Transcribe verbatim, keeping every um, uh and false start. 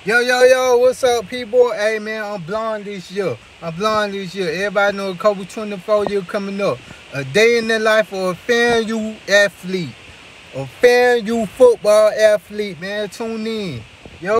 Yo, yo, yo, what's up, people? Hey, man, I'm blind this year. I'm blind this year. Everybody know a couple twenty-four years coming up. A day in the life of a FAMU athlete. A FAMU football athlete, man. Tune in.